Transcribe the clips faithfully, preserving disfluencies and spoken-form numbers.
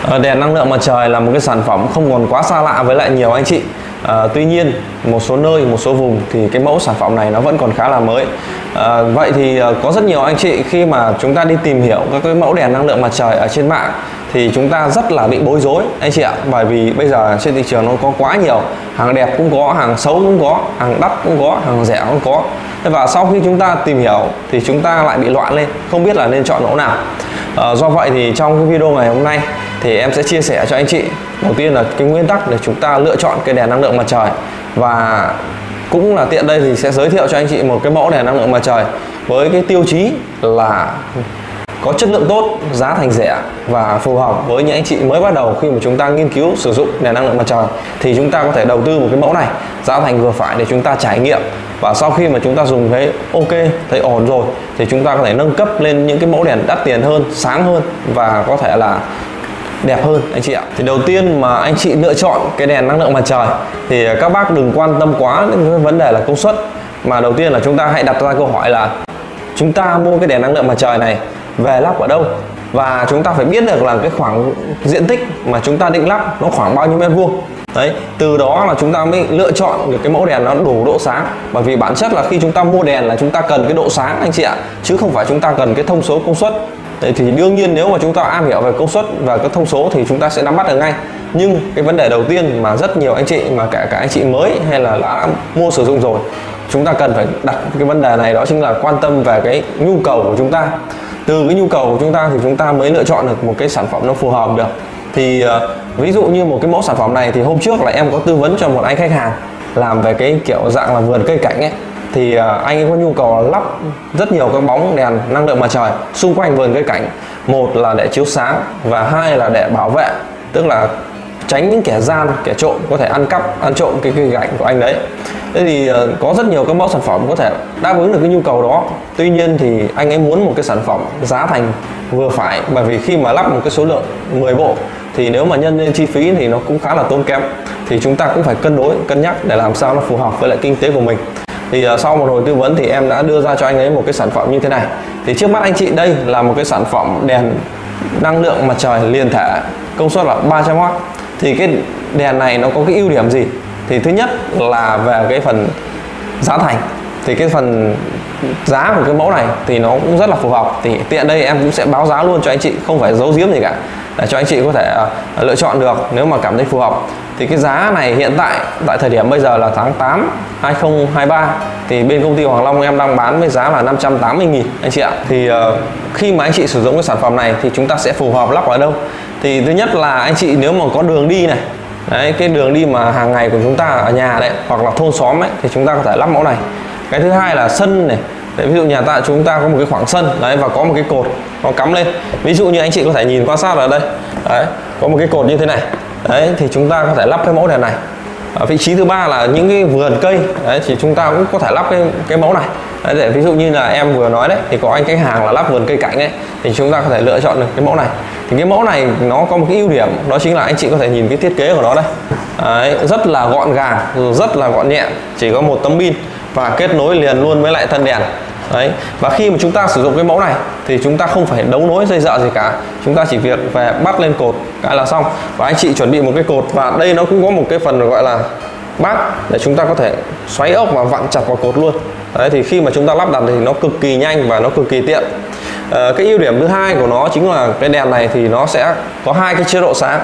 Đèn năng lượng mặt trời là một cái sản phẩm không còn quá xa lạ với lại nhiều anh chị. À, tuy nhiên một số nơi, một số vùng thì cái mẫu sản phẩm này nó vẫn còn khá là mới. À, vậy thì có rất nhiều anh chị khi mà chúng ta đi tìm hiểu các cái mẫu đèn năng lượng mặt trời ở trên mạng thì chúng ta rất là bị bối rối anh chị ạ. Bởi vì bây giờ trên thị trường nó có quá nhiều, hàng đẹp cũng có, hàng xấu cũng có, hàng đắt cũng có, hàng rẻ cũng có. Và sau khi chúng ta tìm hiểu thì chúng ta lại bị loạn lên, không biết là nên chọn mẫu nào. À, do vậy thì trong cái video ngày hôm nay thì em sẽ chia sẻ cho anh chị đầu tiên là cái nguyên tắc để chúng ta lựa chọn cái đèn năng lượng mặt trời, và cũng là tiện đây thì sẽ giới thiệu cho anh chị một cái mẫu đèn năng lượng mặt trời với cái tiêu chí là có chất lượng tốt, giá thành rẻ và phù hợp với những anh chị mới bắt đầu khi mà chúng ta nghiên cứu sử dụng đèn năng lượng mặt trời. Thì chúng ta có thể đầu tư một cái mẫu này giá thành vừa phải để chúng ta trải nghiệm, và sau khi mà chúng ta dùng thấy ok, thấy ổn rồi thì chúng ta có thể nâng cấp lên những cái mẫu đèn đắt tiền hơn, sáng hơn và có thể là đẹp hơn anh chị ạ. Thì đầu tiên mà anh chị lựa chọn cái đèn năng lượng mặt trời thì các bác đừng quan tâm quá đến cái vấn đề là công suất, mà đầu tiên là chúng ta hãy đặt ra câu hỏi là chúng ta mua cái đèn năng lượng mặt trời này về lắp ở đâu, và chúng ta phải biết được là cái khoảng diện tích mà chúng ta định lắp nó khoảng bao nhiêu mét vuông. Đấy, từ đó là chúng ta mới lựa chọn được cái mẫu đèn nó đủ độ sáng. Bởi vì bản chất là khi chúng ta mua đèn là chúng ta cần cái độ sáng anh chị ạ, chứ không phải chúng ta cần cái thông số công suất. Đấy, thì đương nhiên nếu mà chúng ta am hiểu về công suất và cái thông số thì chúng ta sẽ nắm bắt được ngay. Nhưng cái vấn đề đầu tiên mà rất nhiều anh chị, mà cả cả anh chị mới hay là đã mua sử dụng rồi, chúng ta cần phải đặt cái vấn đề này, đó chính là quan tâm về cái nhu cầu của chúng ta. Từ cái nhu cầu của chúng ta thì chúng ta mới lựa chọn được một cái sản phẩm nó phù hợp được. Thì uh, ví dụ như một cái mẫu sản phẩm này thì hôm trước là em có tư vấn cho một anh khách hàng làm về cái kiểu dạng là vườn cây cảnh ấy. Thì uh, anh ấy có nhu cầu lắp rất nhiều các bóng đèn năng lượng mặt trời xung quanh vườn cây cảnh. Một là để chiếu sáng và hai là để bảo vệ, tức là tránh những kẻ gian, kẻ trộm có thể ăn cắp, ăn trộm cái cây cảnh của anh đấy. Thế thì uh, có rất nhiều các mẫu sản phẩm có thể đáp ứng được cái nhu cầu đó. Tuy nhiên thì anh ấy muốn một cái sản phẩm giá thành vừa phải, bởi vì khi mà lắp một cái số lượng mười bộ thì nếu mà nhân lên chi phí thì nó cũng khá là tốn kém. Thì chúng ta cũng phải cân đối, cân nhắc để làm sao nó phù hợp với lại kinh tế của mình. Thì uh, sau một hồi tư vấn thì em đã đưa ra cho anh ấy một cái sản phẩm như thế này. Thì trước mắt anh chị đây là một cái sản phẩm đèn năng lượng mặt trời liền thể, công suất là ba trăm oát. Thì cái đèn này nó có cái ưu điểm gì? Thì thứ nhất là về cái phần giá thành. Thì cái phần giá của cái mẫu này thì nó cũng rất là phù hợp. Thì tiện đây em cũng sẽ báo giá luôn cho anh chị, không phải giấu giếm gì cả, để cho anh chị có thể uh, lựa chọn được nếu mà cảm thấy phù hợp. Thì cái giá này hiện tại tại thời điểm bây giờ là tháng tám hai không hai ba thì bên công ty Hoàng Long em đang bán với giá là năm trăm tám mươi nghìn anh chị ạ. Thì uh, khi mà anh chị sử dụng cái sản phẩm này thì chúng ta sẽ phù hợp lắp ở đâu? Thì thứ nhất là anh chị nếu mà có đường đi này, đấy, cái đường đi mà hàng ngày của chúng ta ở nhà đấy hoặc là thôn xóm ấy, thì chúng ta có thể lắp mẫu này. Cái thứ hai là sân này. Đấy, ví dụ nhà ta chúng ta có một cái khoảng sân đấy và có một cái cột nó cắm lên. Ví dụ như anh chị có thể nhìn quan sát ở đây, đấy, có một cái cột như thế này. Đấy, thì chúng ta có thể lắp cái mẫu đèn này. Ở vị trí thứ ba là những cái vườn cây, đấy, thì chúng ta cũng có thể lắp cái cái mẫu này. Đấy, để ví dụ như là em vừa nói đấy, thì có anh khách hàng là lắp vườn cây cảnh ấy, thì chúng ta có thể lựa chọn được cái mẫu này. Thì cái mẫu này nó có một cái ưu điểm, đó chính là anh chị có thể nhìn cái thiết kế của nó đây. Đấy, rất là gọn gàng, rất là gọn nhẹ, chỉ có một tấm pin và kết nối liền luôn với lại thân đèn. Đấy, và khi mà chúng ta sử dụng cái mẫu này thì chúng ta không phải đấu nối dây dợ gì cả, chúng ta chỉ việc về bắt lên cột cái là xong. Và anh chị chuẩn bị một cái cột, và đây nó cũng có một cái phần gọi là bát để chúng ta có thể xoáy ốc và vặn chặt vào cột luôn. Đấy, thì khi mà chúng ta lắp đặt thì nó cực kỳ nhanh và nó cực kỳ tiện. À, cái ưu điểm thứ hai của nó chính là cái đèn này thì nó sẽ có hai cái chế độ sáng.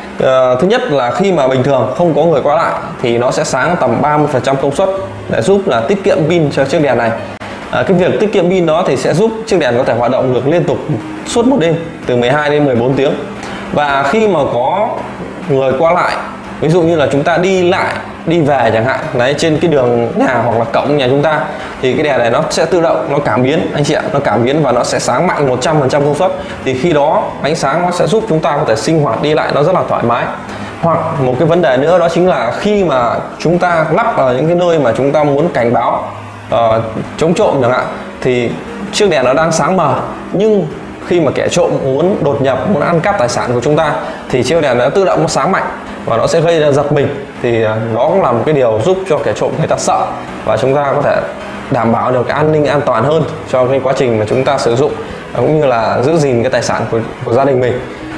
À, thứ nhất là khi mà bình thường không có người qua lại thì nó sẽ sáng tầm ba mươi phần trăm công suất để giúp là tiết kiệm pin cho chiếc đèn này. À, cái việc tiết kiệm pin đó thì sẽ giúp chiếc đèn có thể hoạt động được liên tục suốt một đêm từ mười hai đến mười bốn tiếng. Và khi mà có người qua lại, ví dụ như là chúng ta đi lại, đi về chẳng hạn, đấy, trên cái đường nhà hoặc là cổng nhà chúng ta, thì cái đèn này nó sẽ tự động nó cảm biến anh chị ạ, nó cảm biến và nó sẽ sáng mạnh một trăm phần trăm công suất. Thì khi đó ánh sáng nó sẽ giúp chúng ta có thể sinh hoạt đi lại nó rất là thoải mái. Hoặc một cái vấn đề nữa đó chính là khi mà chúng ta lắp ở những cái nơi mà chúng ta muốn cảnh báo uh, chống trộm chẳng hạn, thì chiếc đèn nó đang sáng mờ, nhưng khi mà kẻ trộm muốn đột nhập, muốn ăn cắp tài sản của chúng ta thì chiếc đèn nó tự động nó sáng mạnh và nó sẽ gây ra giật mình. Thì nó cũng là một cái điều giúp cho kẻ trộm người ta sợ, và chúng ta có thể đảm bảo được cái an ninh an toàn hơn cho cái quá trình mà chúng ta sử dụng, cũng như là giữ gìn cái tài sản của, của gia đình mình.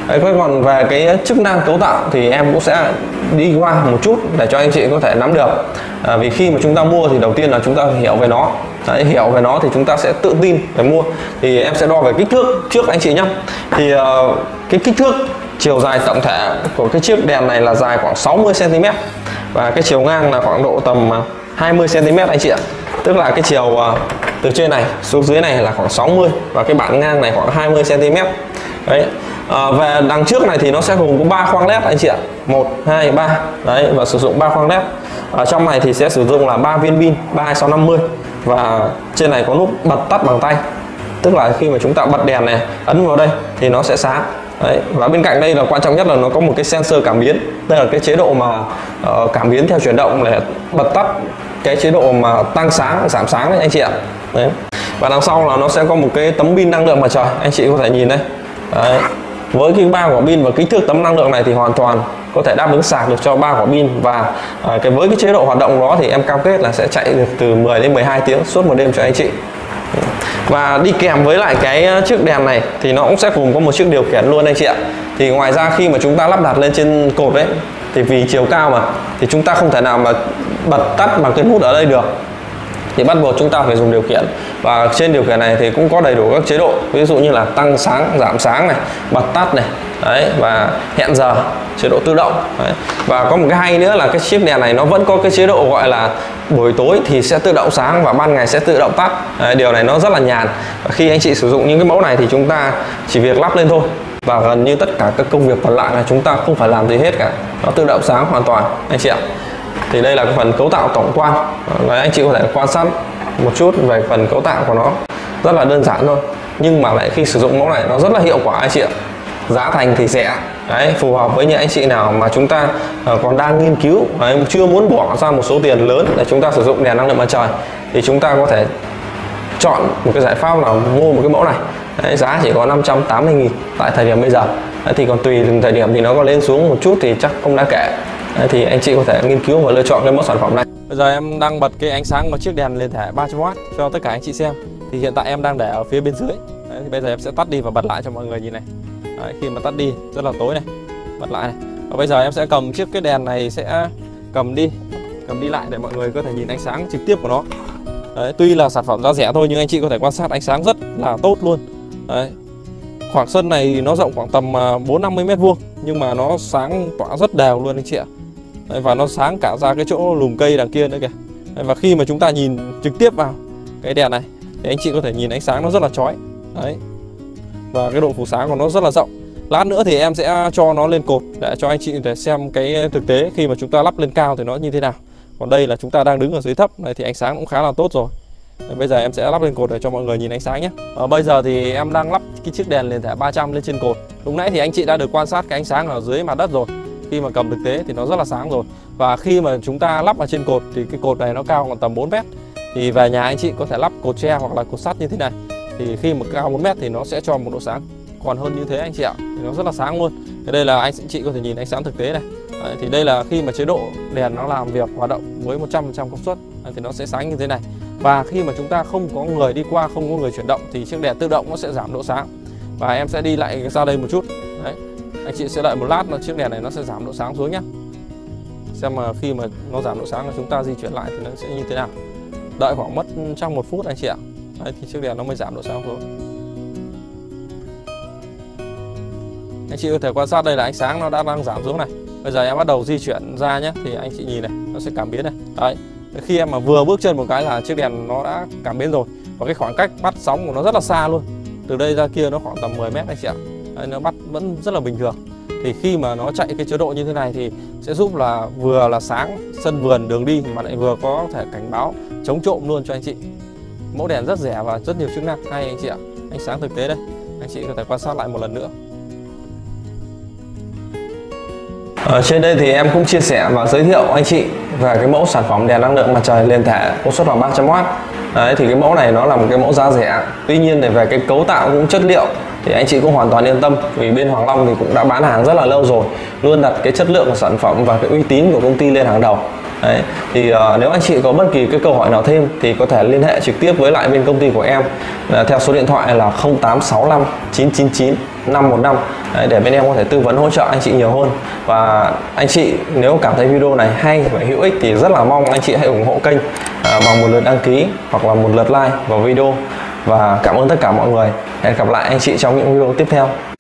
Đấy, còn về cái chức năng cấu tạo thì em cũng sẽ đi qua một chút để cho anh chị có thể nắm được. À, vì khi mà chúng ta mua thì đầu tiên là chúng ta hiểu về nó. Đấy, hiểu về nó thì chúng ta sẽ tự tin để mua. Thì em sẽ đo về kích thước trước anh chị nhé. Thì uh, cái kích thước chiều dài tổng thể của cái chiếc đèn này là dài khoảng sáu mươi xăng ti mét và cái chiều ngang là khoảng độ tầm hai mươi xăng ti mét anh chị ạ. Tức là cái chiều uh, từ trên này xuống dưới này là khoảng sáu mươi và cái bản ngang này khoảng hai mươi xăng ti mét. Đấy. À, về đằng trước này thì nó sẽ gồm có ba khoang led anh chị ạ, một hai ba. Đấy, và sử dụng ba khoang led. Ở trong này thì sẽ sử dụng là ba viên pin ba hai sáu năm mươi và trên này có nút bật tắt bằng tay. Tức là khi mà chúng ta bật đèn này, ấn vào đây thì nó sẽ sáng. Đấy, và bên cạnh đây là quan trọng nhất là nó có một cái sensor cảm biến. Đây là cái chế độ mà uh, cảm biến theo chuyển động để bật tắt cái chế độ mà tăng sáng, giảm sáng đấy anh chị ạ. Đấy. Và đằng sau là nó sẽ có một cái tấm pin năng lượng mặt trời, anh chị có thể nhìn đây. Đấy. Với cái ba quả pin và kích thước tấm năng lượng này thì hoàn toàn có thể đáp ứng sạc được cho ba quả pin và à, cái với cái chế độ hoạt động đó thì em cam kết là sẽ chạy được từ mười đến mười hai tiếng suốt một đêm cho anh chị. Và đi kèm với lại cái chiếc đèn này thì nó cũng sẽ cùng có một chiếc điều khiển luôn anh chị ạ. Thì ngoài ra khi mà chúng ta lắp đặt lên trên cột đấy thì vì chiều cao mà thì chúng ta không thể nào mà bật tắt bằng cái nút ở đây được, thì bắt buộc chúng ta phải dùng điều khiển. Và trên điều khiển này thì cũng có đầy đủ các chế độ, ví dụ như là tăng sáng, giảm sáng này, bật tắt này, đấy, và hẹn giờ, chế độ tự động. Đấy. Và có một cái hay nữa là cái chiếc đèn này nó vẫn có cái chế độ gọi là buổi tối thì sẽ tự động sáng và ban ngày sẽ tự động tắt. Đấy, điều này nó rất là nhàn. Và khi anh chị sử dụng những cái mẫu này thì chúng ta chỉ việc lắp lên thôi và gần như tất cả các công việc còn lại là chúng ta không phải làm gì hết cả, nó tự động sáng hoàn toàn anh chị ạ. Thì đây là cái phần cấu tạo tổng quan. Đấy, anh chị có thể quan sát một chút về phần cấu tạo của nó, rất là đơn giản thôi nhưng mà lại khi sử dụng mẫu này nó rất là hiệu quả anh chị ạ. Giá thành thì rẻ. Đấy, phù hợp với những anh chị nào mà chúng ta uh, còn đang nghiên cứu, đấy, chưa muốn bỏ ra một số tiền lớn để chúng ta sử dụng đèn năng lượng mặt trời thì chúng ta có thể chọn một cái giải pháp là mua một cái mẫu này. Đấy, giá chỉ có năm trăm tám mươi nghìn tại thời điểm bây giờ. Đấy, thì còn tùy từng thời điểm thì nó có lên xuống một chút thì chắc không đáng kể. Đấy, thì anh chị có thể nghiên cứu và lựa chọn cái mẫu sản phẩm này. Bây giờ em đang bật cái ánh sáng của chiếc đèn lên thể ba trăm oát cho tất cả anh chị xem. Thì hiện tại em đang để ở phía bên dưới. Đấy, thì bây giờ em sẽ tắt đi và bật lại cho mọi người nhìn này. Đấy, khi mà tắt đi rất là tối này, bật lại này. Và bây giờ em sẽ cầm chiếc cái đèn này, sẽ cầm đi, cầm đi lại để mọi người có thể nhìn ánh sáng trực tiếp của nó. Đấy, tuy là sản phẩm giá rẻ thôi nhưng anh chị có thể quan sát ánh sáng rất là tốt luôn. Đấy. Khoảng sân này nó rộng khoảng tầm bốn năm mươi mét vuông nhưng mà nó sáng tỏa rất đều luôn anh chị ạ. Đấy, và nó sáng cả ra cái chỗ lùm cây đằng kia nữa kìa. Đấy, và khi mà chúng ta nhìn trực tiếp vào cái đèn này thì anh chị có thể nhìn ánh sáng nó rất là chói. Đấy. Và cái độ phủ sáng của nó rất là rộng. Lát nữa thì em sẽ cho nó lên cột để cho anh chị để xem cái thực tế khi mà chúng ta lắp lên cao thì nó như thế nào. Còn đây là chúng ta đang đứng ở dưới thấp này thì ánh sáng cũng khá là tốt rồi. Đấy, bây giờ em sẽ lắp lên cột để cho mọi người nhìn ánh sáng nhé. Ờ, bây giờ thì em đang lắp cái chiếc đèn lên thể ba trăm lên trên cột. Lúc nãy thì anh chị đã được quan sát cái ánh sáng ở dưới mặt đất rồi. Khi mà cầm thực tế thì nó rất là sáng rồi. Và khi mà chúng ta lắp ở trên cột thì cái cột này nó cao khoảng tầm bốn mét. Thì về nhà anh chị có thể lắp cột tre hoặc là cột sắt như thế này. Thì khi mà cao bốn mét thì nó sẽ cho một độ sáng còn hơn như thế anh chị ạ. Thì nó rất là sáng luôn. Thì đây là anh chị có thể nhìn ánh sáng thực tế này. Đấy, thì đây là khi mà chế độ đèn nó làm việc hoạt động với một trăm phần trăm công suất. Đấy, thì nó sẽ sáng như thế này. Và khi mà chúng ta không có người đi qua, không có người chuyển động thì chiếc đèn tự động nó sẽ giảm độ sáng. Và em sẽ đi lại ra đây một chút. Đấy. Anh chị sẽ đợi một lát là chiếc đèn này nó sẽ giảm độ sáng xuống nhé. Xem mà khi mà nó giảm độ sáng là chúng ta di chuyển lại thì nó sẽ như thế nào. Đợi khoảng mất trong một phút anh chị ạ. Đấy, thì chiếc đèn nó mới giảm độ sáng xuống. Anh chị có thể quan sát đây là ánh sáng nó đã đang giảm xuống này. Bây giờ em bắt đầu di chuyển ra nhé. Thì anh chị nhìn này, nó sẽ cảm biến này. Đấy. Khi em mà vừa bước chân một cái là chiếc đèn nó đã cảm biến rồi. Và cái khoảng cách bắt sóng của nó rất là xa luôn. Từ đây ra kia nó khoảng tầm mười mét anh chị ạ. Đấy, nó bắt vẫn rất là bình thường. Thì khi mà nó chạy cái chế độ như thế này thì sẽ giúp là vừa là sáng sân vườn đường đi mà lại vừa có thể cảnh báo chống trộm luôn cho anh chị. Mẫu đèn rất rẻ và rất nhiều chức năng hay anh chị ạ. Ánh sáng thực tế đây, anh chị có thể quan sát lại một lần nữa. Ở trên đây thì em cũng chia sẻ và giới thiệu anh chị về cái mẫu sản phẩm đèn năng lượng mặt trời liên thể công suất là ba trăm oát. Đấy, thì cái mẫu này nó là một cái mẫu giá rẻ. Tuy nhiên thì về cái cấu tạo cũng chất liệu thì anh chị cũng hoàn toàn yên tâm, vì bên Hoàng Long thì cũng đã bán hàng rất là lâu rồi, luôn đặt cái chất lượng của sản phẩm và cái uy tín của công ty lên hàng đầu. Đấy, thì uh, nếu anh chị có bất kỳ cái câu hỏi nào thêm thì có thể liên hệ trực tiếp với lại bên công ty của em uh, theo số điện thoại là không tám sáu năm chín chín chín năm một năm đấy, để bên em có thể tư vấn hỗ trợ anh chị nhiều hơn. Và anh chị nếu cảm thấy video này hay và hữu ích thì rất là mong anh chị hãy ủng hộ kênh à, bằng một lượt đăng ký hoặc là một lượt like vào video. Và cảm ơn tất cả mọi người. Hẹn gặp lại anh chị trong những video tiếp theo.